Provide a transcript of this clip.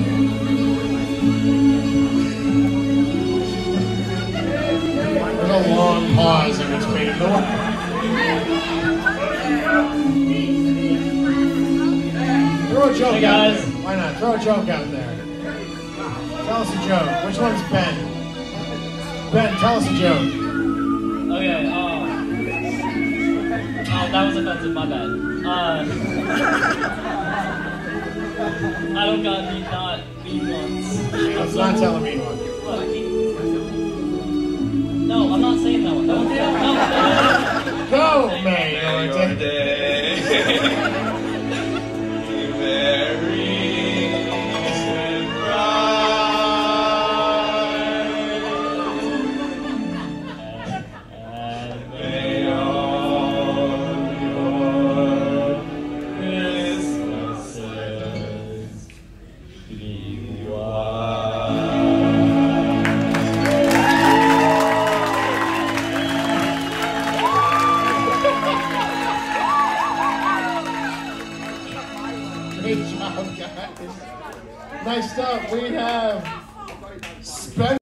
There's a long pause in between the Throw a joke out there. Why not? Throw a joke out there. Tell us a joke. Which one's Ben? Ben, tell us a joke. Okay, oh, that was offensive, my bad. I don't got any not mean ones. Let's not tell a mean one. No, I'm not saying that one. No. Go, May your day. Great job, guys. Next up, we have Spencer.